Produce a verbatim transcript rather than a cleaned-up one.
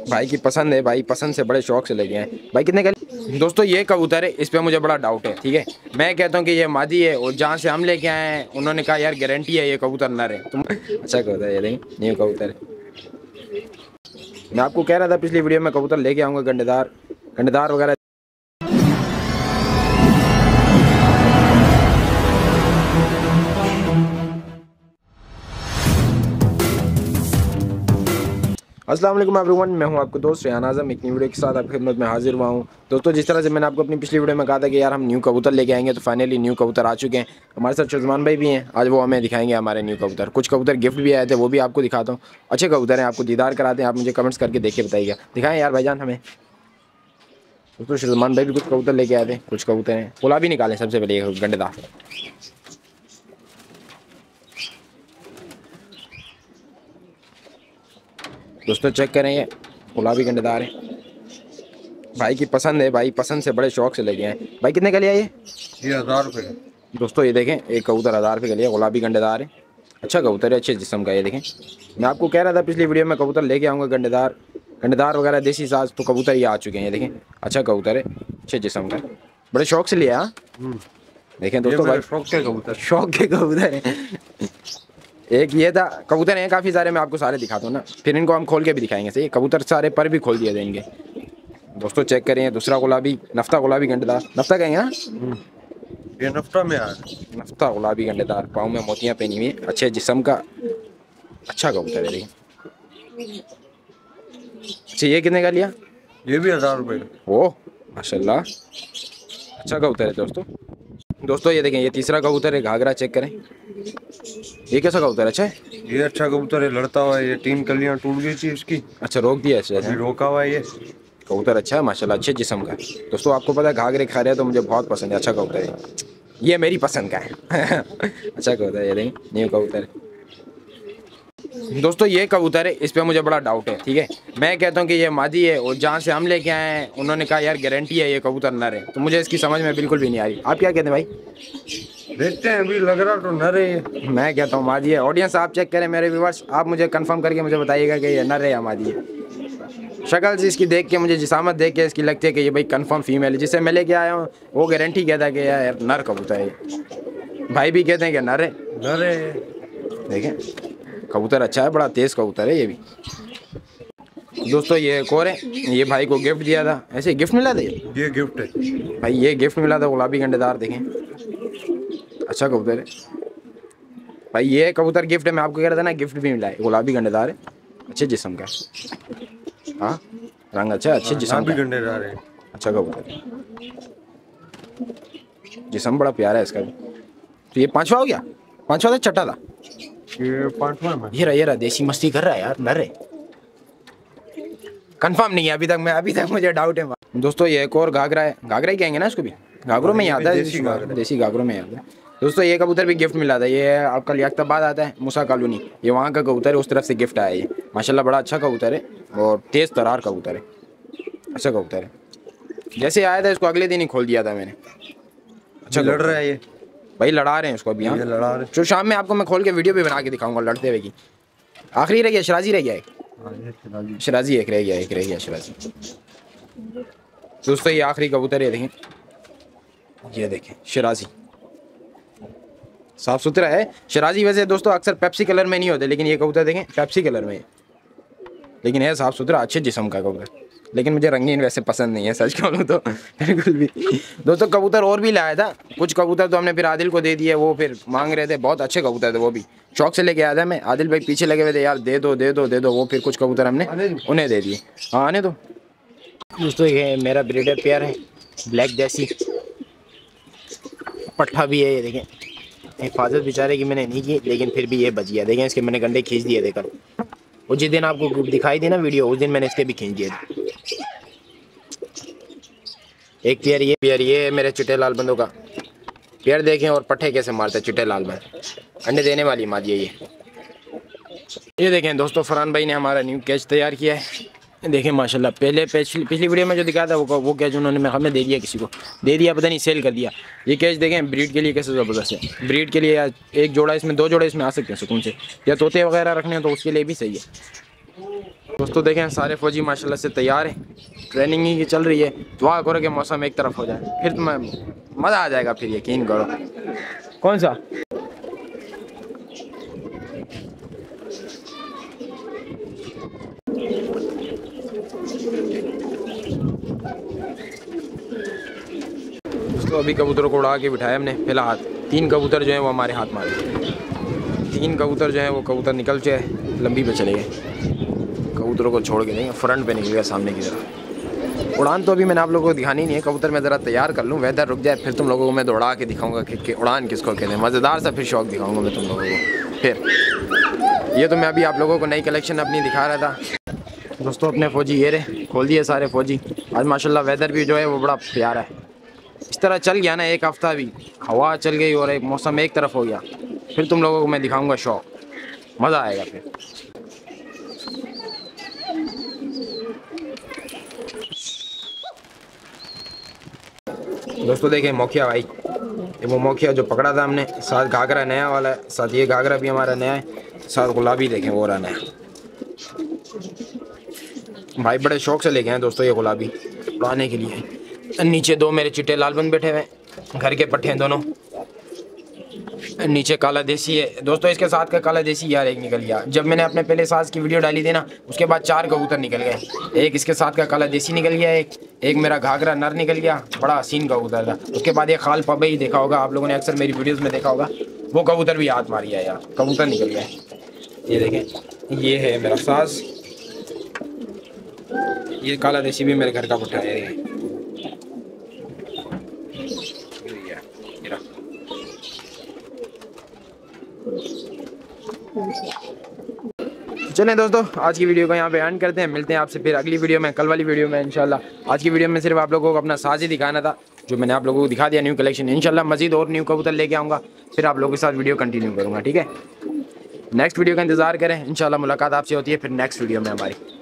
भाई की पसंद है, भाई पसंद से बड़े शौक से लेके आए। भाई कितने का? दोस्तों ये कबूतर है, इस पर मुझे बड़ा डाउट है। ठीक है, मैं कहता हूँ कि ये मादी है, और जहाँ से हम लेके आए हैं उन्होंने कहा यार गारंटी है ये कबूतर नर है। तुम अच्छा कबूतर है, ये देखें न्यू कबूतर है। मैं आपको कह रहा था पिछली वीडियो में कबूतर लेके आऊँगा गंडेदार गंडेदार वगैरह। अस्सलाम वालेकुम एवरीवन, मैं हूं आपको दोस्त रेहान आज़म, एक न्यू वीडियो के साथ आपकी खिदमत में हाजिर हुआ हूं। दोस्तों जिस तरह से मैंने आपको अपनी पिछली वीडियो में कहा था कि यार हम न्यू कबूतर लेके आएंगे, तो फाइनली न्यू कबूतर आ चुके हैं। हमारे साथ शुज़मान भाई भी हैं, आज वो हमें दिखाएंगे हमारे न्यू कबूतर। कुछ कबूतर गिफ्ट भी आए थे, वो भी आपको दिखाता हूँ। अच्छे कबूतर हैं, आपको दीदार कराते हैं। आप मुझे कमेंट्स करके देख के बताइएगा। दिखाएँ यार भाईजान हमें। दोस्तों शुज़मान भाई भी कुछ कबूतर लेके आए थे, कुछ कबूतर हैं। फुला भी निकालें सबसे पहले गंडेदार। दोस्तों चेक करें, ये गुलाबी गंडेदार है। भाई की पसंद है, भाई पसंद से बड़े शौक से लेके आए। भाई कितने का लिया ये? ये हज़ार रुपये। दोस्तों ये देखें, एक कबूतर हज़ार रुपये का लिया, गुलाबी गंडेदार है। अच्छा कबूतर है, अच्छे जिस्म का। ये देखें, मैं आपको कह रहा था पिछली वीडियो में कबूतर लेके आऊँगा गंडेदार गंडेदार वगैरह देसी साज, तो कबूतर ये आ चुके हैं। ये देखें, अच्छा कबूतर है, अच्छे जिस्म का, बड़े शौक से लिया। देखें दोस्तों, भाई शौक के कबूतर शौक के कबूतर है। एक ये था, कबूतर हैं काफ़ी सारे, मैं आपको सारे दिखाता हूँ ना, फिर इनको हम खोल के भी दिखाएंगे। सही, कबूतर सारे पर भी खोल दिए जाएंगे। दोस्तों चेक करें, दूसरा गुलाबी नफ्ता गुलाबी गंडेदार, नफ्ता कहेंगे हाँ, ये नफ्ता में आ नफ्ता गुलाबी गंडेदार, पाँव में मोतियाँ पहनी हुई, अच्छे जिस्म का, अच्छा कबूतर है। देखिए, अच्छा ये कितने का लिया? ये भी हज़ार रुपये का। ओह माशाल्लाह, अच्छा कबूतर है। दोस्तों दोस्तों ये देखें, ये तीसरा कबूतर है, घाघरा चेक करें। ये कैसा कबूतर? अच्छा है, ये अच्छा कबूतर है, लड़ता हुआ है। ये तीन कलियां टूट गई थी इसकी, अच्छा रोक दिया है, अभी रोका हुआ है। ये कबूतर अच्छा है माशाल्लाह, अच्छे जिस्म का। दोस्तों आपको पता है घाघरे खा रहे हैं तो मुझे बहुत पसंद है, अच्छा कबूतर है, ये मेरी पसंद का है। अच्छा कबूतर है, ये देखें न्यू कबूतर है। दोस्तों ये कबूतर है, इस पर मुझे बड़ा डाउट है। ठीक है, मैं कहता हूँ कि ये मादी है, और जहाँ से हम लेके आए हैं उन्होंने कहा यार गारंटी है ये कबूतर नर है, तो मुझे इसकी समझ में बिल्कुल भी नहीं आ रही। आप क्या कहते हैं भाई? देखते हैं, अभी लग रहा तो नर है। मैं कहता हूँ मादी है। ऑडियंस आप चेक करें, मेरे व्यूअर्स आप मुझे कंफर्म करके मुझे बताइएगा कि ये नर है या मादी है। शक्ल से इसकी देख के, मुझे जिसामत देख के इसकी लगती है कि ये भाई कंफर्म फीमेल है। जिससे मैं लेके आया हूँ वो गारंटी कहता है कि यार नर कबूतर है। भाई भी कहते हैं कि नर है। नर है, देखें कबूतर अच्छा है, बड़ा तेज़ कबूतर है ये भी। दोस्तों ये एक और है, ये भाई को गिफ्ट दिया था, ऐसे गिफ्ट मिला था ये ये गिफ्ट है भाई, ये गिफ्ट मिला था गुलाबी गंडेदार। देखें अच्छा कबूतर है भाई, ये कबूतर गिफ्ट है। मैं आपको कह रहा था ना, गिफ्ट भी मिला है, गुलाबी गंडेदार है, अच्छे जिस्म का। हाँ रंग अच्छा, अच्छे जिस्म का, गंडेदार है, अच्छा कबूतर, जिस्म बड़ा प्यारा है इसका भी। तो ये पांचवा हो गया? पांचवा था छठा था? ये पांचवा में। ये रहा ये रहा, देसी मस्ती कर रहा है यार, नर है। कंफर्म नहीं है अभी तक, मैं अभी तक मुझे डाउट है। दोस्तों ये एक और घाघरा है, घाघरा ही कहेंगे ना इसको भी, घाघरों में ही आता है, देसी घाघरों में आता है। दोस्तों ये कबूतर भी गिफ्ट मिला था, ये आपका लियाकताबाद आता है, मूसा कॉलोनी, ये वहाँ का कबूतर है, उस तरफ से गिफ्ट आया ये। माशाल्लाह बड़ा अच्छा कबूतर है, और तेज़ तरार कबूतर है, अच्छा कबूतर है। जैसे आया था इसको अगले दिन ही खोल दिया था मैंने। अच्छा लड़ रहा है ये भाई, लड़ा रहे हैं उसको अभी। हाँ लड़ा रहे, जो शाम में आपको मैं खोल के वीडियो भी बना के दिखाऊंगा लड़ते हुए की। आखिरी रह गया, शराजी रह गया है, शराजी एक रह गया, एक रह गया शराजी। दोस्तों ये आखिरी कबूतर है, देखें ये देखें शराजी, साफ सुथरा है शराजी। वैसे दोस्तों अक्सर पेप्सी कलर में नहीं होते, लेकिन ये कबूतर देखें पेप्सी कलर में है, लेकिन है साफ सुथरा, अच्छे जिस्म का कबूतर। लेकिन मुझे रंगीन वैसे पसंद नहीं है, सच कहूँ तो बिल्कुल भी। दोस्तों कबूतर और भी लाया था, कुछ कबूतर तो हमने फिर आदिल को दे दिए, वो फिर मांग रहे थे, बहुत अच्छे कबूतर थे, वो भी शौक से लेके आया था मैं। आदिल भाई पीछे लगे हुए थे, यार दे दो दे दो दे दो, वो फिर कुछ कबूतर हमने उन्हें दे दिए। हाँ आने दो। दोस्तों ये मेरा ब्रीडर पेयर है, ब्लैक देसी, पट्ठा भी है। ये देखें, हिफाजत बेचारे की मैंने नहीं की, लेकिन फिर भी ये बच गया। देखें इसके मैंने गंडे खींच दिए थे कल, वो जिस दिन आपको दिखाई दी ना वीडियो, उस दिन मैंने इसके भी खींच दिए थे। एक पेयर ये पेयर ये मेरे चिट्टे लाल बंदों का पेयर, देखें और पट्टे कैसे मारते हैं चिट्टे लाल बंद, अंडे देने वाली मादी है ये। ये देखें दोस्तों, फरहान भाई ने हमारा न्यू कैच तैयार किया है। देखें माशाल्लाह, पहले पिछली पिछली वीडियो में जो दिखाया था वो वो कैच उन्होंने हमें दे दिया, किसी को दे दिया, पता नहीं सेल कर दिया। ये कैच देखें ब्रीड के लिए कैसे ज़बरदस्त है, ब्रीड के लिए एक जोड़ा इसमें, दो जोड़े इसमें आ सकते हैं सुकून से, या तोते वगैरह रखने हैं तो उसके लिए भी सही है। दोस्तों देखें सारे फौजी माशाल्लाह से तैयार हैं, ट्रेनिंग ही चल रही है। दुआ करो कि मौसम एक तरफ हो जाए, फिर तुम्हें मज़ा आ जाएगा, फिर यकीन करो। कौन सा दोस्तों अभी कबूतरों को उड़ा के बिठाया हमने फिलहाल। तीन कबूतर जो हैं वो हमारे हाथ मारे, तीन कबूतर जो हैं वो कबूतर निकल के लंबी पे चले गए। कबूतरों को छोड़ के नहीं, फ्रंट पे निकल गया सामने की तरफ। उड़ान तो अभी मैंने आप लोगों को दिखानी नहीं है, कबूतर मैं ज़रा तैयार कर लूँ, वेदर रुक जाए, फिर तुम लोगों को मैं दौड़ा के दिखाऊंगा कि, कि उड़ान किसको कहते हैं। मज़ेदार सा फिर शौक दिखाऊंगा मैं तुम लोगों को। फिर ये तो मैं अभी आप लोगों को नई कलेक्शन अपनी दिखा रहा था। दोस्तों अपने फ़ौजी ये रहे, खोल दिए सारे फ़ौजी। आज माशाल्लाह वेदर भी जो है वो बड़ा प्यारा है। इस तरह चल गया ना एक हफ़्ता, भी हवा चल गई और एक मौसम एक तरफ हो गया, फिर तुम लोगों को मैं दिखाऊंगा शौक, मज़ा आएगा फिर। दोस्तों देखें मोखिया भाई, ये वो मोखिया जो पकड़ा था हमने, साथ घाघरा नया वाला है, साथ ये घाघरा भी हमारा नया है, साथ गुलाबी देखें वो रहा नया। भाई बड़े शौक से लेके हैं दोस्तों ये गुलाबी उड़ाने के लिए। नीचे दो मेरे चिट्टे लालबंद बैठे हुए, घर के पट्टे हैं दोनों। नीचे काला देसी है दोस्तों, इसके साथ का काला देसी यार एक निकल गया। जब मैंने अपने पहले साज की वीडियो डाली थी ना, उसके बाद चार कबूतर निकल गए। एक इसके साथ का काला देसी निकल गया, एक एक मेरा घाघरा नर निकल गया, बड़ा हसीन कबूतर था। उसके बाद ये खाल पबई देखा होगा आप लोगों ने, अक्सर मेरी वीडियोस में देखा होगा, वो कबूतर भी हाथ मार गया यार, कबूतर निकल गया। ये देखें ये है मेरा साज, ये काला देसी भी मेरे घर का पुट्ठा है। चलें दोस्तों आज की वीडियो को यहाँ पे एंड करते हैं, मिलते हैं आपसे फिर अगली वीडियो में, कल वाली वीडियो में इंशाल्लाह। आज की वीडियो में सिर्फ आप लोगों को अपना साज ही दिखाना था, जो मैंने आप लोगों को दिखा दिया न्यू कलेक्शन। इंशाल्लाह मजीद और न्यू कबूतर लेके आऊँगा, फिर आप लोगों के साथ वीडियो कंटिन्यू करूँगा, ठीक है। नेक्स्ट वीडियो का इंतजार करें, इंशाल्लाह मुलाकात आपसे होती है फिर नेक्स्ट वीडियो में हमारी।